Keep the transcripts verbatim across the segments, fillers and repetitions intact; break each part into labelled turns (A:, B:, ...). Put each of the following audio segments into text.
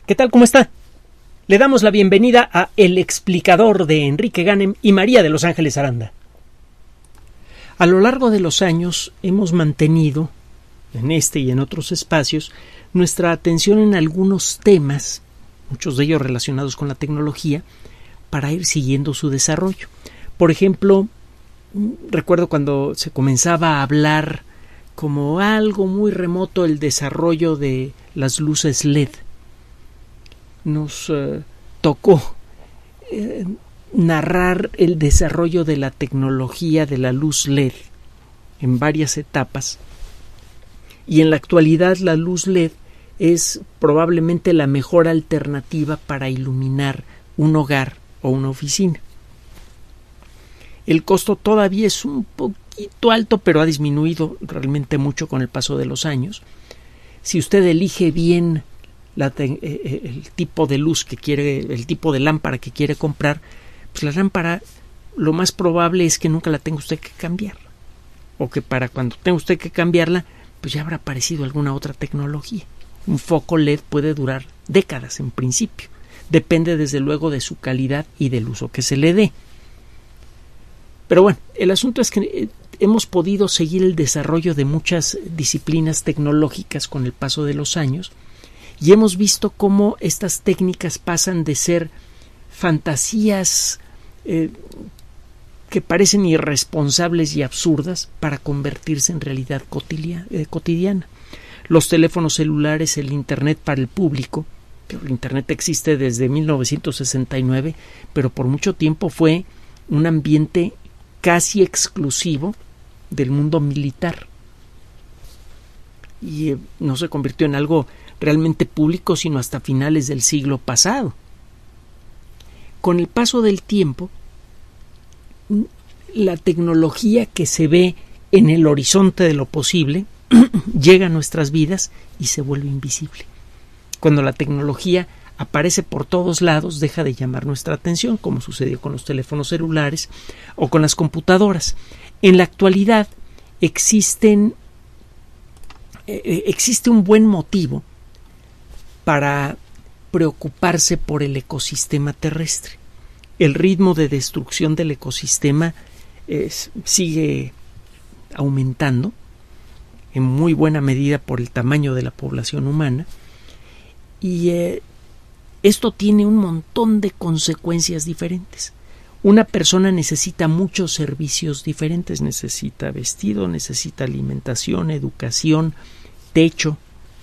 A: ¿Qué tal? ¿Cómo está? Le damos la bienvenida a El Explicador de Enrique Ganem y María de Los Ángeles Aranda. A lo largo de los años hemos mantenido, en este y en otros espacios, nuestra atención en algunos temas, muchos de ellos relacionados con la tecnología, para ir siguiendo su desarrollo. Por ejemplo, recuerdo cuando se comenzaba a hablar como algo muy remoto el desarrollo de las luces L E D. Nos eh, tocó eh, narrar el desarrollo de la tecnología de la luz L E D en varias etapas, y en la actualidad la luz L E D es probablemente la mejor alternativa para iluminar un hogar o una oficina. El costo todavía es un poquito alto, pero ha disminuido realmente mucho con el paso de los años. Si usted elige bien La, el tipo de luz que quiere, el tipo de lámpara que quiere comprar, pues la lámpara lo más probable es que nunca la tenga usted que cambiar, o que para cuando tenga usted que cambiarla, pues ya habrá aparecido alguna otra tecnología. Un foco L E D puede durar décadas en principio, depende desde luego de su calidad y del uso que se le dé. Pero bueno, el asunto es que hemos podido seguir el desarrollo de muchas disciplinas tecnológicas con el paso de los años, y hemos visto cómo estas técnicas pasan de ser fantasías eh, que parecen irresponsables y absurdas para convertirse en realidad cotidiana, eh, cotidiana. Los teléfonos celulares, el Internet para el público, el Internet existe desde mil novecientos sesenta y nueve, pero por mucho tiempo fue un ambiente casi exclusivo del mundo militar. Y eh, no se convirtió en algo realmente público sino hasta finales del siglo pasado. Con el paso del tiempo, la tecnología que se ve en el horizonte de lo posible llega a nuestras vidas y se vuelve invisible. Cuando la tecnología aparece por todos lados, deja de llamar nuestra atención, como sucedió con los teléfonos celulares o con las computadoras. En la actualidad existen eh, existe un buen motivo para preocuparse por el ecosistema terrestre. El ritmo de destrucción del ecosistema eh, sigue aumentando, en muy buena medida por el tamaño de la población humana, y eh, esto tiene un montón de consecuencias diferentes. Una persona necesita muchos servicios diferentes, necesita vestido, necesita alimentación, educación, techo.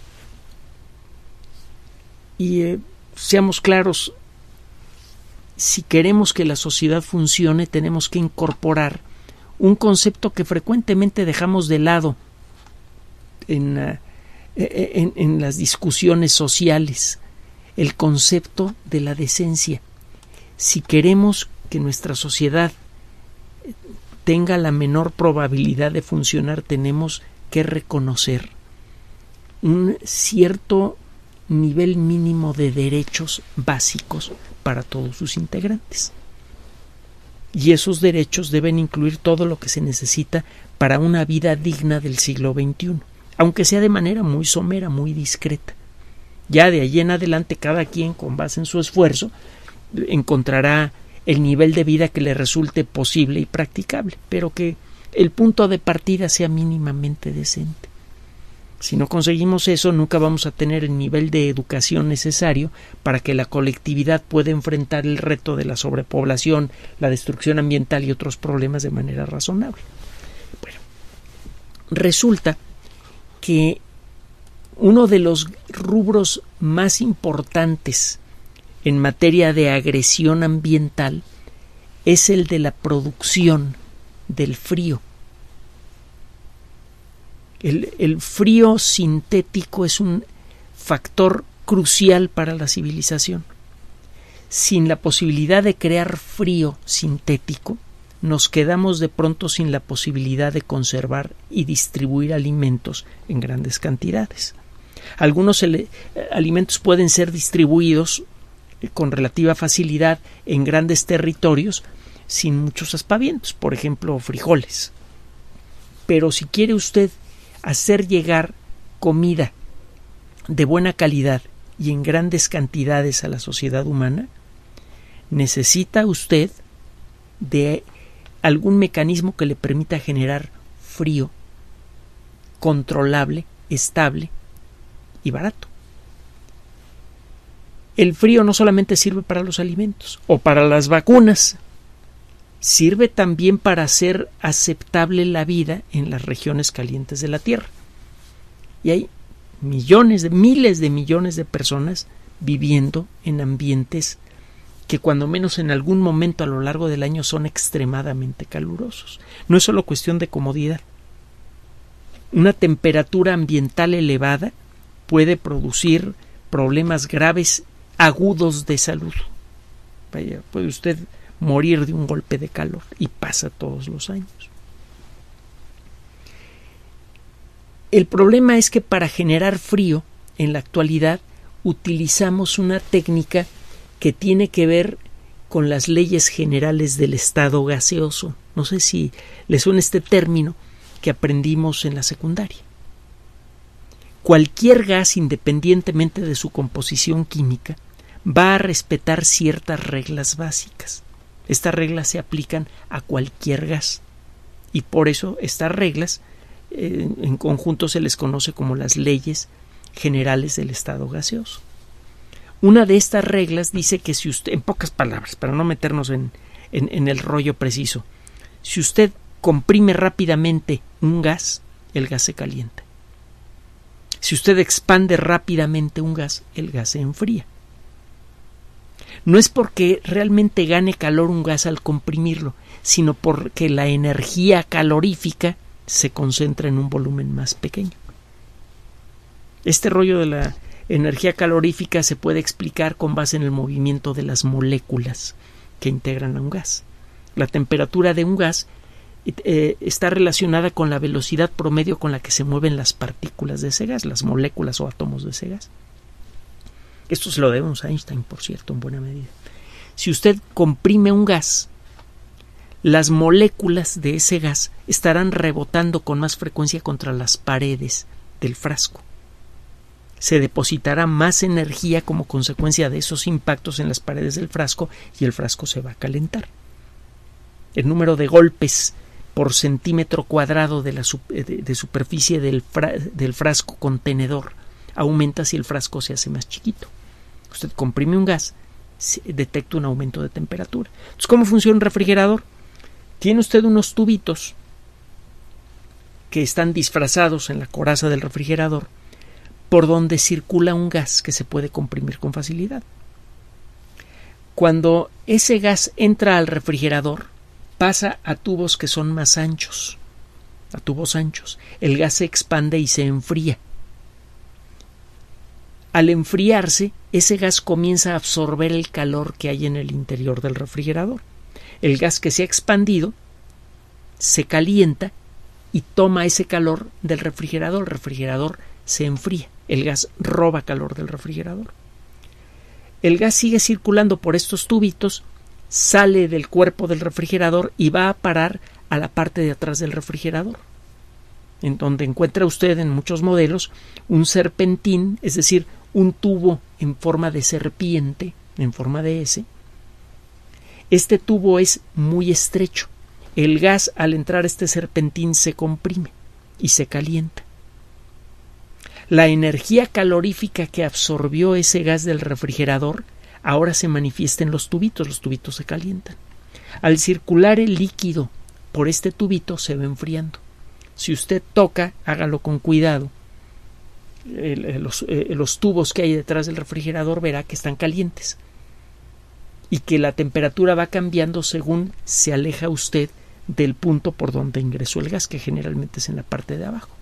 A: Y eh, seamos claros, si queremos que la sociedad funcione, tenemos que incorporar un concepto que frecuentemente dejamos de lado en, uh, en, en las discusiones sociales, el concepto de la decencia. Si queremos que nuestra sociedad tenga la menor probabilidad de funcionar, tenemos que reconocer un cierto nivel mínimo de derechos básicos para todos sus integrantes. Y esos derechos deben incluir todo lo que se necesita para una vida digna del siglo veintiuno, aunque sea de manera muy somera, muy discreta. Ya de allí en adelante, cada quien, con base en su esfuerzo, encontrará el nivel de vida que le resulte posible y practicable, pero que el punto de partida sea mínimamente decente. Si no conseguimos eso, nunca vamos a tener el nivel de educación necesario para que la colectividad pueda enfrentar el reto de la sobrepoblación, la destrucción ambiental y otros problemas de manera razonable. Bueno, resulta que uno de los rubros más importantes en materia de agresión ambiental es el de la producción del frío. El, el frío sintético es un factor crucial para la civilización. Sin la posibilidad de crear frío sintético, nos quedamos de pronto sin la posibilidad de conservar y distribuir alimentos en grandes cantidades. Algunos ele- alimentos pueden ser distribuidos con relativa facilidad en grandes territorios sin muchos aspavientos, por ejemplo, frijoles. Pero si quiere usted hacer llegar comida de buena calidad y en grandes cantidades a la sociedad humana, necesita usted de algún mecanismo que le permita generar frío controlable, estable y barato. El frío no solamente sirve para los alimentos o para las vacunas, sirve también para hacer aceptable la vida en las regiones calientes de la Tierra. Y hay millones de, miles de millones de personas viviendo en ambientes que cuando menos en algún momento a lo largo del año son extremadamente calurosos. No es solo cuestión de comodidad. Una temperatura ambiental elevada puede producir problemas graves, agudos de salud. Vaya, puede usted morir de un golpe de calor y pasa todos los años. El problema es que para generar frío en la actualidad utilizamos una técnica que tiene que ver con las leyes generales del estado gaseoso. No sé si le suena este término que aprendimos en la secundaria. Cualquier gas, independientemente de su composición química, va a respetar ciertas reglas básicas. Estas reglas se aplican a cualquier gas y por eso estas reglas eh, en conjunto se les conoce como las leyes generales del estado gaseoso. Una de estas reglas dice que si usted, en pocas palabras, para no meternos en, en, en el rollo preciso, si usted comprime rápidamente un gas, el gas se calienta. Si usted expande rápidamente un gas, el gas se enfría. No es porque realmente gane calor un gas al comprimirlo, sino porque la energía calorífica se concentra en un volumen más pequeño. Este rollo de la energía calorífica se puede explicar con base en el movimiento de las moléculas que integran a un gas. La temperatura de un gas eh, está relacionada con la velocidad promedio con la que se mueven las partículas de ese gas, las moléculas o átomos de ese gas. Esto se lo debemos a Einstein, por cierto, en buena medida. Si usted comprime un gas, las moléculas de ese gas estarán rebotando con más frecuencia contra las paredes del frasco. Se depositará más energía como consecuencia de esos impactos en las paredes del frasco y el frasco se va a calentar. El número de golpes por centímetro cuadrado de la de, de superficie del, fra, del frasco contenedor aumenta si el frasco se hace más chiquito. Usted comprime un gas, detecta un aumento de temperatura. Entonces, ¿cómo funciona un refrigerador? Tiene usted unos tubitos que están disfrazados en la coraza del refrigerador por donde circula un gas que se puede comprimir con facilidad. Cuando ese gas entra al refrigerador, pasa a tubos que son más anchos, a tubos anchos. El gas se expande y se enfría. Al enfriarse, ese gas comienza a absorber el calor que hay en el interior del refrigerador. El gas que se ha expandido se calienta y toma ese calor del refrigerador. El refrigerador se enfría. El gas roba calor del refrigerador. El gas sigue circulando por estos tubitos, sale del cuerpo del refrigerador y va a parar a la parte de atrás del refrigerador, en donde encuentra usted en muchos modelos un serpentín, es decir, un tubo en forma de serpiente, en forma de S. Este tubo es muy estrecho. El gas, al entrar a este serpentín, se comprime y se calienta. La energía calorífica que absorbió ese gas del refrigerador ahora se manifiesta en los tubitos, los tubitos se calientan. Al circular el líquido por este tubito se va enfriando. Si usted toca, hágalo con cuidado, eh, los, eh, los tubos que hay detrás del refrigerador, verá que están calientes y que la temperatura va cambiando según se aleja usted del punto por donde ingresó el gas, que generalmente es en la parte de abajo.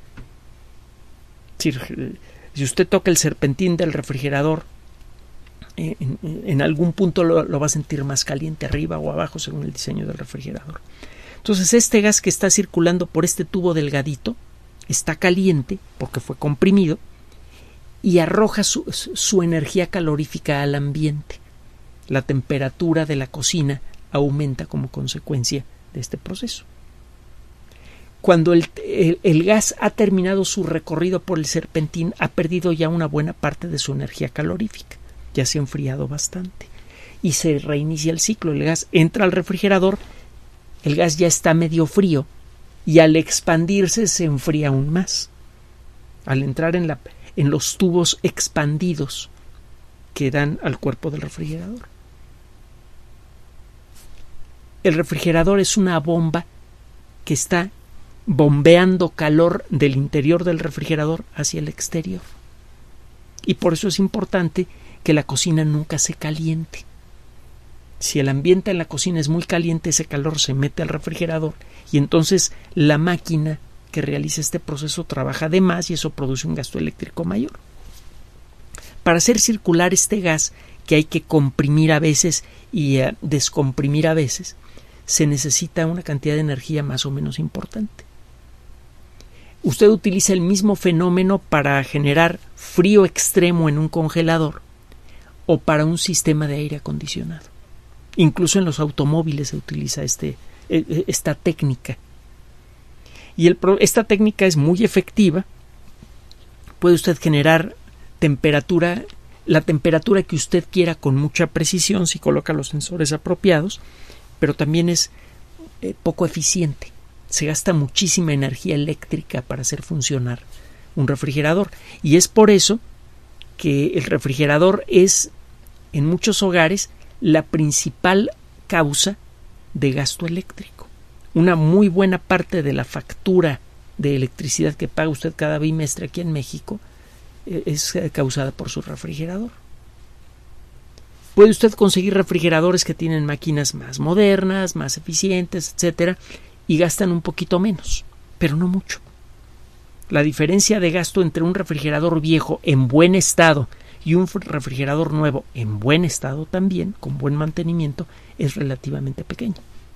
A: Si, si usted toca el serpentín del refrigerador, eh, en, en algún punto lo, lo va a sentir más caliente, arriba o abajo, según el diseño del refrigerador. Entonces, este gas que está circulando por este tubo delgadito está caliente porque fue comprimido y arroja su, su energía calorífica al ambiente. La temperatura de la cocina aumenta como consecuencia de este proceso. cuando el, el, el gas ha terminado su recorrido por el serpentín, ha perdido ya una buena parte de su energía calorífica, ya se ha enfriado bastante y se reinicia el ciclo. El gas entra al refrigerador, el gas ya está medio frío y al expandirse se enfría aún más. Al entrar en, la, en los tubos expandidos que dan al cuerpo del refrigerador. El refrigerador es una bomba que está bombeando calor del interior del refrigerador hacia el exterior. Y por eso es importante que la cocina nunca se caliente. Si el ambiente en la cocina es muy caliente, ese calor se mete al refrigerador y entonces la máquina que realiza este proceso trabaja de más y eso produce un gasto eléctrico mayor. Para hacer circular este gas, que hay que comprimir a veces y uh, descomprimir a veces, se necesita una cantidad de energía más o menos importante. Usted utiliza el mismo fenómeno para generar frío extremo en un congelador o para un sistema de aire acondicionado. Incluso en los automóviles se utiliza este, esta técnica. Y el, esta técnica es muy efectiva. Puede usted generar temperatura, la temperatura que usted quiera con mucha precisión si coloca los sensores apropiados, pero también es eh, poco eficiente. Se gasta muchísima energía eléctrica para hacer funcionar un refrigerador y es por eso que el refrigerador es en muchos hogares la principal causa de gasto eléctrico. Una muy buena parte de la factura de electricidad que paga usted cada bimestre aquí en México eh, es causada por su refrigerador. Puede usted conseguir refrigeradores que tienen máquinas más modernas, más eficientes, etcétera, y gastan un poquito menos, pero no mucho. La diferencia de gasto entre un refrigerador viejo en buen estado y un refrigerador nuevo en buen estado también, con buen mantenimiento, es relativamente pequeña.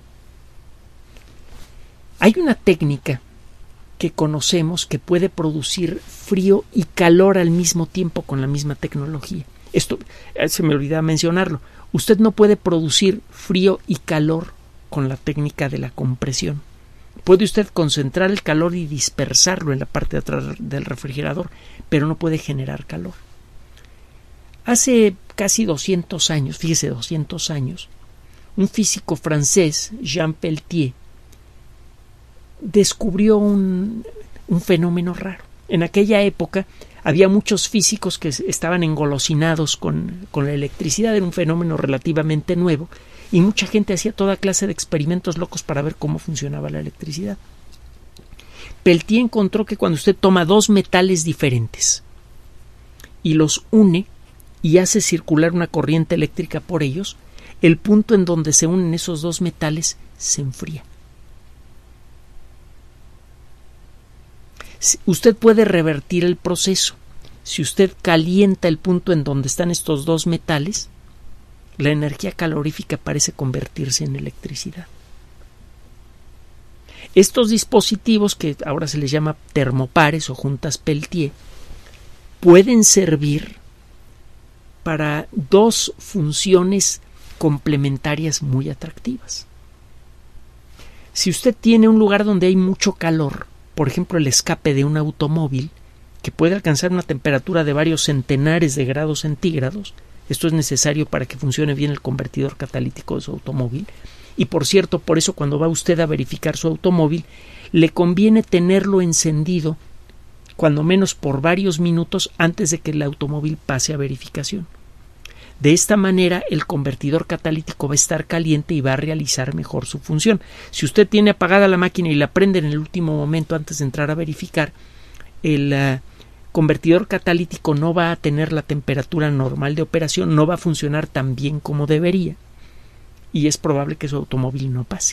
A: Hay una técnica que conocemos que puede producir frío y calor al mismo tiempo con la misma tecnología. Esto se me olvidaba mencionarlo. Usted no puede producir frío y calor con la técnica de la compresión. Puede usted concentrar el calor y dispersarlo en la parte de atrás del refrigerador, pero no puede generar calor. Hace casi doscientos años, fíjese, doscientos años, un físico francés, Jean Peltier, descubrió un, un fenómeno raro. En aquella época había muchos físicos que estaban engolosinados con, con la electricidad, era un fenómeno relativamente nuevo, y mucha gente hacía toda clase de experimentos locos para ver cómo funcionaba la electricidad. Peltier encontró que cuando usted toma dos metales diferentes y los une y hace circular una corriente eléctrica por ellos, el punto en donde se unen esos dos metales se enfría. Usted puede revertir el proceso. Si usted calienta el punto en donde están estos dos metales, la energía calorífica parece convertirse en electricidad. Estos dispositivos, que ahora se les llama termopares o juntas Peltier, pueden servir para dos funciones complementarias muy atractivas. Si usted tiene un lugar donde hay mucho calor, por ejemplo el escape de un automóvil, que puede alcanzar una temperatura de varios centenares de grados centígrados, esto es necesario para que funcione bien el convertidor catalítico de su automóvil. Y por cierto, por eso cuando va usted a verificar su automóvil, le conviene tenerlo encendido cuando menos por varios minutos antes de que el automóvil pase a verificación. De esta manera, el convertidor catalítico va a estar caliente y va a realizar mejor su función. Si usted tiene apagada la máquina y la prende en el último momento antes de entrar a verificar, el uh, convertidor catalítico no va a tener la temperatura normal de operación, no va a funcionar tan bien como debería y es probable que su automóvil no pase.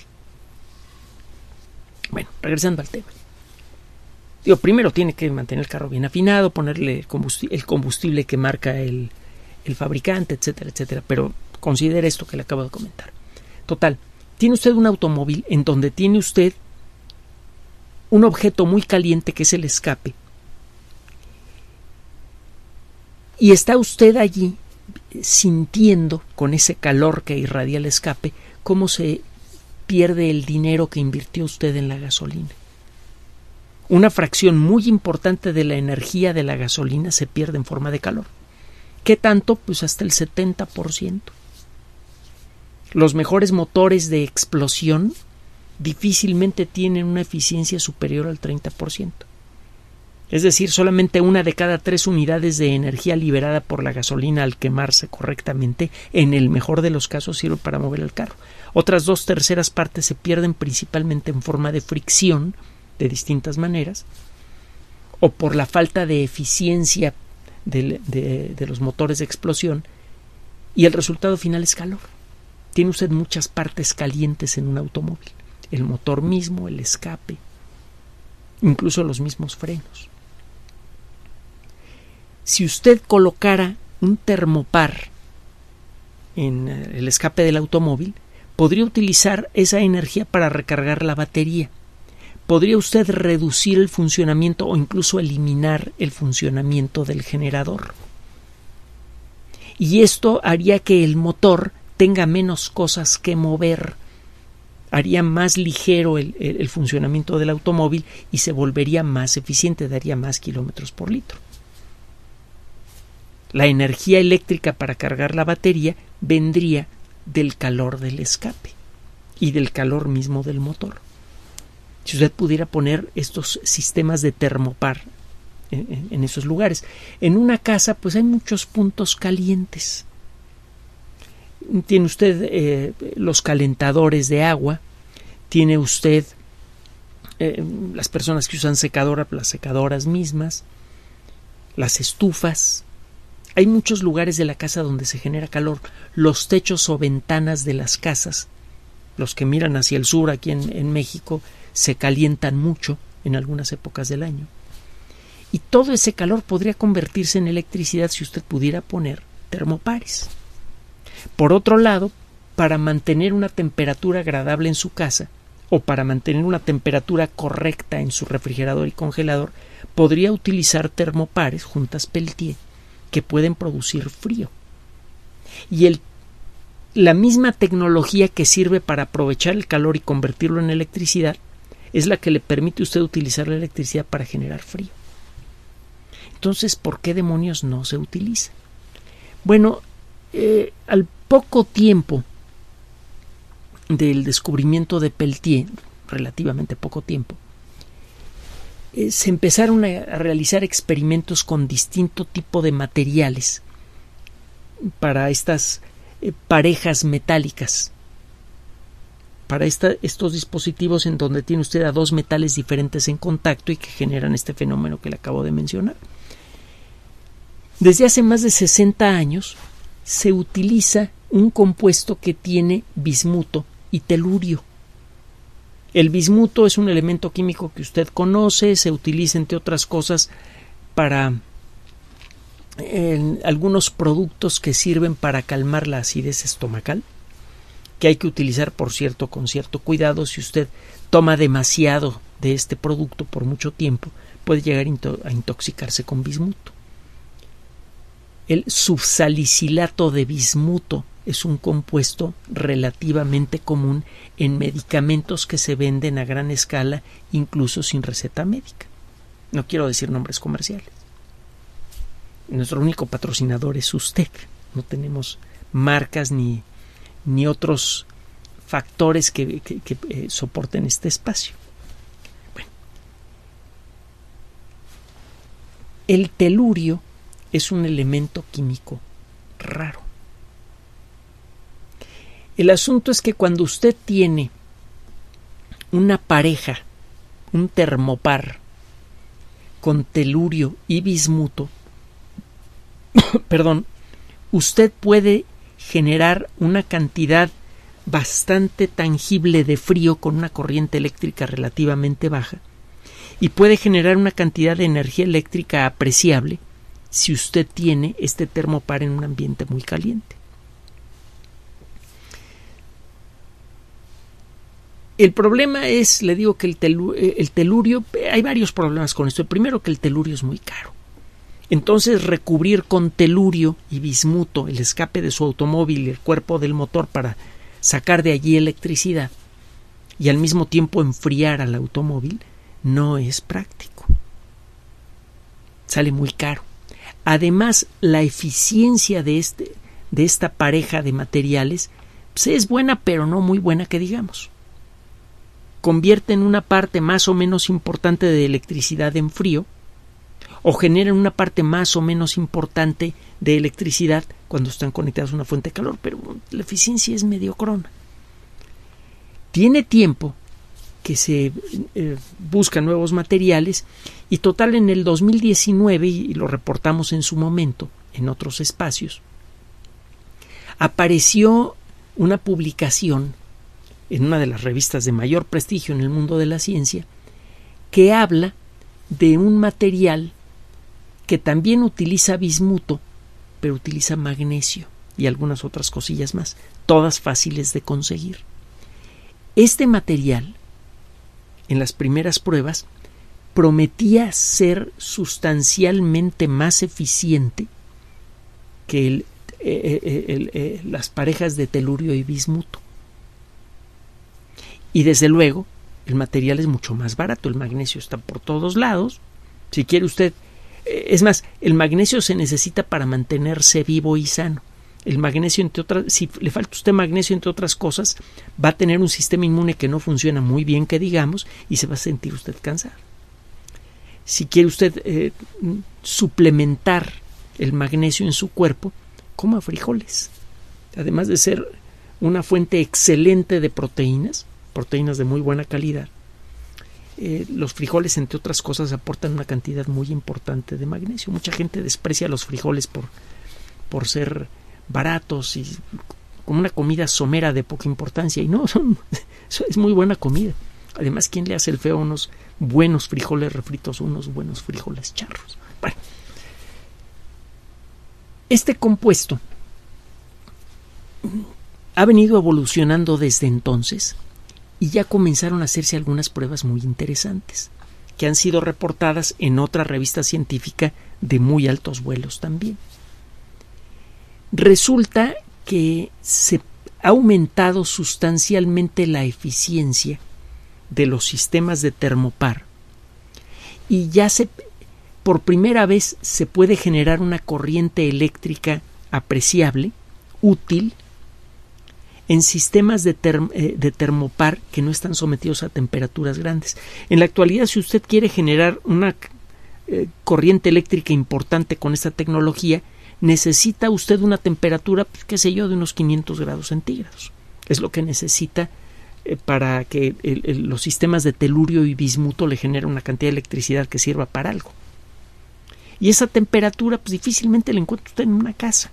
A: Bueno, regresando al tema. Digo, primero tiene que mantener el carro bien afinado, ponerle combustible, el combustible que marca el, el fabricante, etcétera, etcétera, pero considere esto que le acabo de comentar. Total, tiene usted un automóvil en donde tiene usted un objeto muy caliente que es el escape y está usted allí sintiendo con ese calor que irradia el escape cómo se pierde el dinero que invirtió usted en la gasolina. una fracción muy importante de la energía de la gasolina se pierde en forma de calor. ¿Qué tanto? Pues hasta el setenta por ciento. Los mejores motores de explosión difícilmente tienen una eficiencia superior al treinta por ciento. Es decir, solamente una de cada tres unidades de energía liberada por la gasolina al quemarse correctamente, en el mejor de los casos, sirve para mover el carro. Otras dos terceras partes se pierden principalmente en forma de fricción, de distintas maneras, o por la falta de eficiencia de, de, de los motores de explosión, y el resultado final es calor. Tiene usted muchas partes calientes en un automóvil, el motor mismo, el escape, incluso los mismos frenos. Si usted colocara un termopar en el escape del automóvil, podría utilizar esa energía para recargar la batería. Podría usted reducir el funcionamiento o incluso eliminar el funcionamiento del generador. Y esto haría que el motor tenga menos cosas que mover, haría más ligero el, el, el funcionamiento del automóvil y se volvería más eficiente, daría más kilómetros por litro. La energía eléctrica para cargar la batería vendría del calor del escape y del calor mismo del motor. Si usted pudiera poner estos sistemas de termopar en, en, en esos lugares. En una casa, pues hay muchos puntos calientes. Tiene usted eh, los calentadores de agua, tiene usted eh, las personas que usan secadora, las secadoras mismas, las estufas. Hay muchos lugares de la casa donde se genera calor. Los techos o ventanas de las casas, los que miran hacia el sur aquí en, en México, se calientan mucho en algunas épocas del año. Y todo ese calor podría convertirse en electricidad si usted pudiera poner termopares. Por otro lado, para mantener una temperatura agradable en su casa o para mantener una temperatura correcta en su refrigerador y congelador, podría utilizar termopares, juntas Peltier, que pueden producir frío. Y el, la misma tecnología que sirve para aprovechar el calor y convertirlo en electricidad es la que le permite a usted utilizar la electricidad para generar frío. Entonces, ¿por qué demonios no se utiliza? Bueno, eh, al poco tiempo del descubrimiento de Peltier, relativamente poco tiempo, eh, se empezaron a, a realizar experimentos con distinto tipo de materiales para estas eh, parejas metálicas, para esta, estos dispositivos en donde tiene usted a dos metales diferentes en contacto y que generan este fenómeno que le acabo de mencionar. Desde hace más de sesenta años se utiliza un compuesto que tiene bismuto y telurio. El bismuto es un elemento químico que usted conoce, se utiliza entre otras cosas para eh, algunos productos que sirven para calmar la acidez estomacal, que hay que utilizar, por cierto, con cierto cuidado. Si usted toma demasiado de este producto por mucho tiempo, puede llegar a intoxicarse con bismuto. El subsalicilato de bismuto es un compuesto relativamente común en medicamentos que se venden a gran escala, incluso sin receta médica. No quiero decir nombres comerciales. Nuestro único patrocinador es usted. No tenemos marcas ni, ni otros factores que, que, que eh, soporten este espacio. Bueno. El telurio es un elemento químico raro. El asunto es que cuando usted tiene una pareja, un termopar con telurio y bismuto, perdón, usted puede generar una cantidad bastante tangible de frío con una corriente eléctrica relativamente baja y puede generar una cantidad de energía eléctrica apreciable si usted tiene este termopar en un ambiente muy caliente. El problema es, le digo que el, telu, el telurio, hay varios problemas con esto. El primero, que el telurio es muy caro. Entonces, recubrir con telurio y bismuto el escape de su automóvil y el cuerpo del motor para sacar de allí electricidad y al mismo tiempo enfriar al automóvil no es práctico. Sale muy caro. Además, la eficiencia de, este, de esta pareja de materiales pues es buena, pero no muy buena que digamos. Convierten una parte más o menos importante de electricidad en frío, o generan una parte más o menos importante de electricidad cuando están conectados a una fuente de calor, pero la eficiencia es mediocrona. Tiene tiempo que se eh, buscan nuevos materiales y total en el dos mil diecinueve, y lo reportamos en su momento en otros espacios, apareció una publicación en una de las revistas de mayor prestigio en el mundo de la ciencia que habla de un material que también utiliza bismuto, pero utiliza magnesio y algunas otras cosillas más, todas fáciles de conseguir. Este material, en las primeras pruebas, prometía ser sustancialmente más eficiente que el, eh, eh, el, eh, las parejas de telurio y bismuto. Y desde luego, el material es mucho más barato, el magnesio está por todos lados. Si quiere usted, eh, es más, el magnesio se necesita para mantenerse vivo y sano. El magnesio, entre otras, si le falta a usted magnesio, entre otras cosas, va a tener un sistema inmune que no funciona muy bien, que digamos, y se va a sentir usted cansado. Si quiere usted eh, suplementar el magnesio en su cuerpo, coma frijoles. Además de ser una fuente excelente de proteínas, proteínas de muy buena calidad, eh, los frijoles, entre otras cosas, aportan una cantidad muy importante de magnesio. Mucha gente desprecia los frijoles por, por ser baratos y como una comida somera de poca importancia, y no, son, es muy buena comida. Además, ¿quién le hace el feo a unos buenos frijoles refritos o unos buenos frijoles charros? Bueno, este compuesto ha venido evolucionando desde entonces y ya comenzaron a hacerse algunas pruebas muy interesantes que han sido reportadas en otra revista científica de muy altos vuelos también. Resulta que se ha aumentado sustancialmente la eficiencia de los sistemas de termopar y ya se, por primera vez se puede generar una corriente eléctrica apreciable, útil, en sistemas de, term, eh, de termopar que no están sometidos a temperaturas grandes. En la actualidad, si usted quiere generar una eh, corriente eléctrica importante con esta tecnología, necesita usted una temperatura, pues, qué sé yo, de unos quinientos grados centígrados. Es lo que necesita eh, para que el, el, los sistemas de telurio y bismuto le generen una cantidad de electricidad que sirva para algo. Y esa temperatura, pues, difícilmente la encuentra usted en una casa.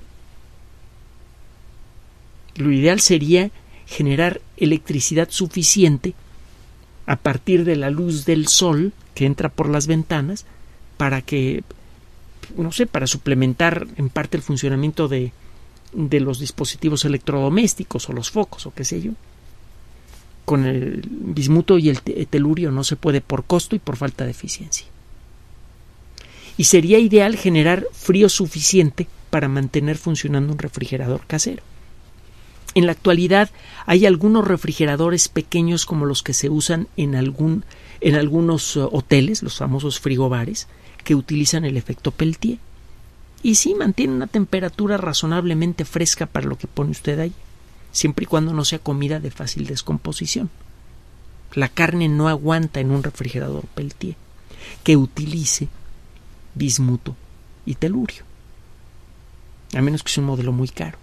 A: Lo ideal sería generar electricidad suficiente a partir de la luz del sol que entra por las ventanas para que, no sé, para suplementar en parte el funcionamiento de, de los dispositivos electrodomésticos o los focos o qué sé yo. Con el bismuto y el telurio no se puede por costo y por falta de eficiencia. Y sería ideal generar frío suficiente para mantener funcionando un refrigerador casero. En la actualidad hay algunos refrigeradores pequeños como los que se usan en, algún, en algunos uh, hoteles, los famosos frigobares, que utilizan el efecto Peltier. Y sí, mantienen una temperatura razonablemente fresca para lo que pone usted ahí, siempre y cuando no sea comida de fácil descomposición. La carne no aguanta en un refrigerador Peltier que utilice bismuto y telurio, a menos que sea un modelo muy caro.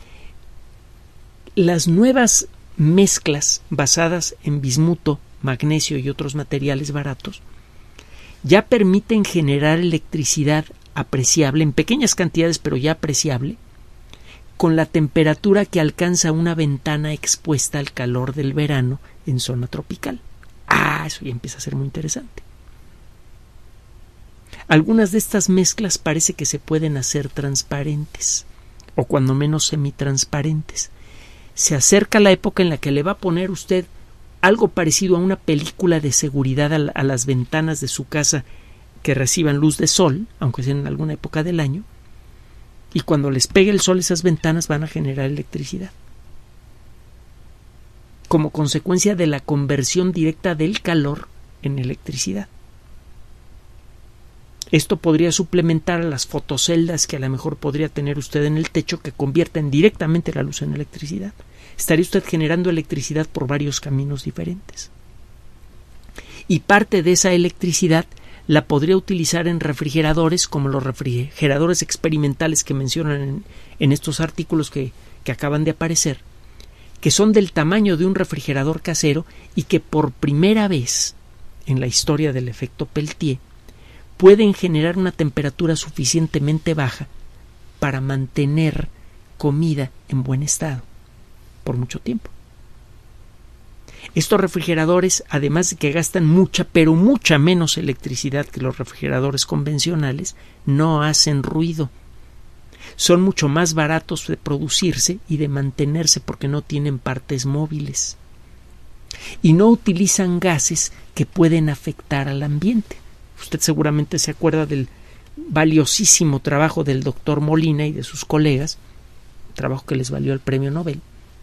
A: Las nuevas mezclas basadas en bismuto, magnesio y otros materiales baratos ya permiten generar electricidad apreciable en pequeñas cantidades, pero ya apreciable, con la temperatura que alcanza una ventana expuesta al calor del verano en zona tropical. Ah, eso ya empieza a ser muy interesante. Algunas de estas mezclas parece que se pueden hacer transparentes, o cuando menos semitransparentes. Se acerca la época en la que le va a poner usted algo parecido a una película de seguridad a, la, a las ventanas de su casa que reciban luz de sol, aunque sea en alguna época del año, y cuando les pegue el sol esas ventanas van a generar electricidad. Como consecuencia de la conversión directa del calor en electricidad. Esto podría suplementar a las fotoceldas que a lo mejor podría tener usted en el techo, que convierten directamente la luz en electricidad. Estaría usted generando electricidad por varios caminos diferentes. Y parte de esa electricidad la podría utilizar en refrigeradores, como los refrigeradores experimentales que mencionan en, en estos artículos que, que acaban de aparecer, que son del tamaño de un refrigerador casero y que por primera vez en la historia del efecto Peltier pueden generar una temperatura suficientemente baja para mantener comida en buen estado por mucho tiempo. Estos refrigeradores, además de que gastan mucha, pero mucha menos electricidad que los refrigeradores convencionales, no hacen ruido. Son mucho más baratos de producirse y de mantenerse porque no tienen partes móviles. Y no utilizan gases que pueden afectar al ambiente. Usted seguramente se acuerda del valiosísimo trabajo del doctor Molina y de sus colegas, trabajo que les valió el premio Nobel,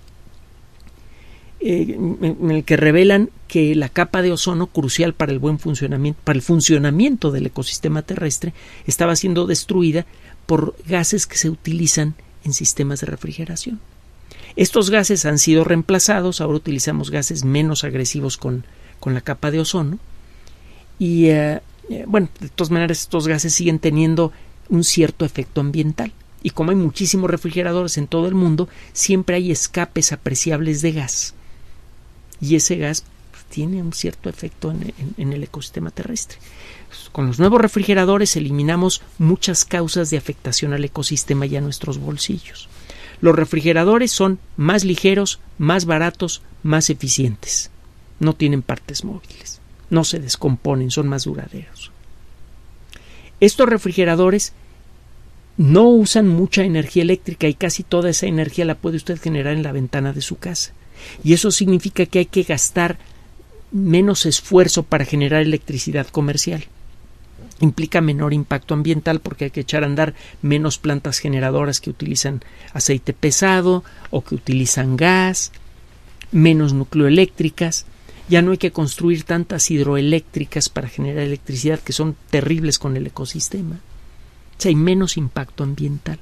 A: eh, en el que revelan que la capa de ozono, crucial para el buen funcionamiento, para el funcionamiento del ecosistema terrestre, estaba siendo destruida por gases que se utilizan en sistemas de refrigeración. Estos gases han sido reemplazados, ahora utilizamos gases menos agresivos con, con la capa de ozono, y eh, eh, bueno, de todas maneras estos gases siguen teniendo un cierto efecto ambiental, y como hay muchísimos refrigeradores en todo el mundo, siempre hay escapes apreciables de gas, y ese gas pues, tiene un cierto efecto en, en, en el ecosistema terrestre. Con los nuevos refrigeradores eliminamos muchas causas de afectación al ecosistema y a nuestros bolsillos. Los refrigeradores son más ligeros, más baratos, más eficientes. No tienen partes móviles, no se descomponen, son más duraderos. Estos refrigeradores no usan mucha energía eléctrica y casi toda esa energía la puede usted generar en la ventana de su casa. Y eso significa que hay que gastar menos esfuerzo para generar electricidad comercial. Implica menor impacto ambiental porque hay que echar a andar menos plantas generadoras que utilizan aceite pesado o que utilizan gas, menos nucleoeléctricas. Ya no hay que construir tantas hidroeléctricas para generar electricidad que son terribles con el ecosistema. O sea, hay menos impacto ambiental.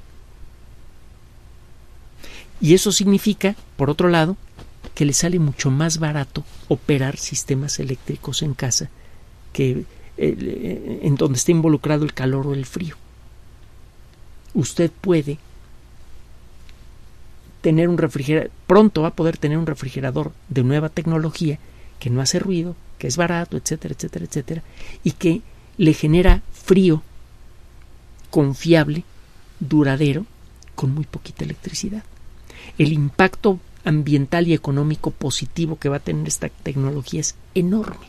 A: Y eso significa, por otro lado, que le sale mucho más barato operar sistemas eléctricos en casa que eh, en donde esté involucrado el calor o el frío. Usted puede tener un refrigerador, pronto va a poder tener un refrigerador de nueva tecnología que no hace ruido, que es barato, etcétera, etcétera, etcétera, y que le genera frío confiable, duradero, con muy poquita electricidad. El impacto ambiental y económico positivo que va a tener esta tecnología es enorme.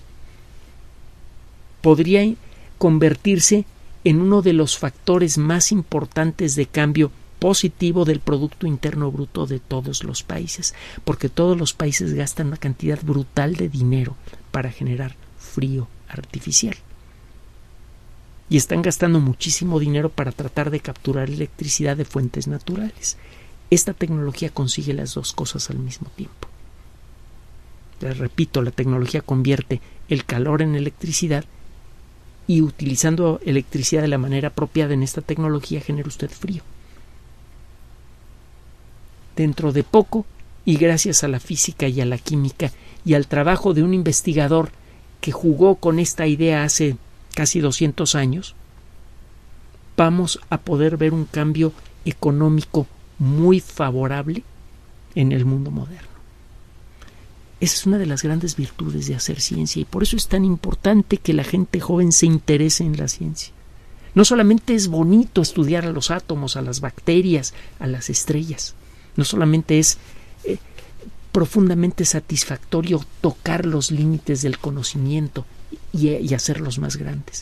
A: Podría convertirse en uno de los factores más importantes de cambio positivo del Producto Interno Bruto de todos los países, porque todos los países gastan una cantidad brutal de dinero para generar frío artificial. Y están gastando muchísimo dinero para tratar de capturar electricidad de fuentes naturales. Esta tecnología consigue las dos cosas al mismo tiempo. Les repito, la tecnología convierte el calor en electricidad y utilizando electricidad de la manera apropiada en esta tecnología genera usted frío. Dentro de poco, y gracias a la física y a la química y al trabajo de un investigador que jugó con esta idea hace casi doscientos años, vamos a poder ver un cambio económico muy favorable en el mundo moderno. Esa es una de las grandes virtudes de hacer ciencia y por eso es tan importante que la gente joven se interese en la ciencia. No solamente es bonito estudiar a los átomos, a las bacterias, a las estrellas. No solamente es eh, profundamente satisfactorio tocar los límites del conocimiento y, y hacerlos más grandes.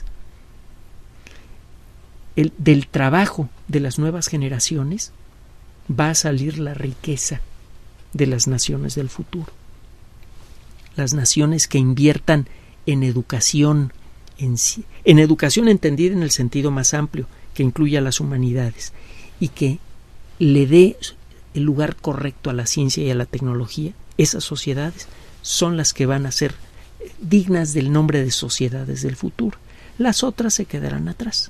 A: El, del trabajo de las nuevas generaciones va a salir la riqueza de las naciones del futuro. Las naciones que inviertan en educación, en, en educación entendida en el sentido más amplio, que incluya las humanidades, y que le dé el lugar correcto a la ciencia y a la tecnología, esas sociedades son las que van a ser dignas del nombre de sociedades del futuro. Las otras se quedarán atrás.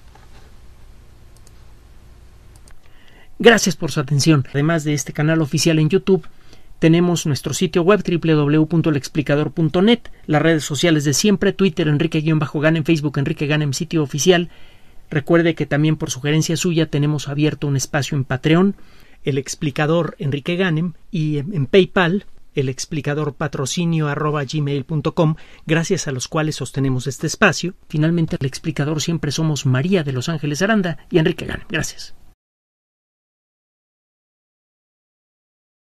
A: Gracias por su atención. Además de este canal oficial en YouTube, tenemos nuestro sitio web doble u doble u doble u punto el explicador punto net, las redes sociales de siempre, Twitter Enrique-Ganem, Facebook Enrique Ganem, sitio oficial. Recuerde que también por sugerencia suya tenemos abierto un espacio en Patreon, el explicador Enrique Ganem, y en PayPal, el explicador patrocinio arroba gmail punto com, gracias a los cuales sostenemos este espacio. Finalmente, el explicador siempre somos María de Los Ángeles Aranda y Enrique Ganem. Gracias.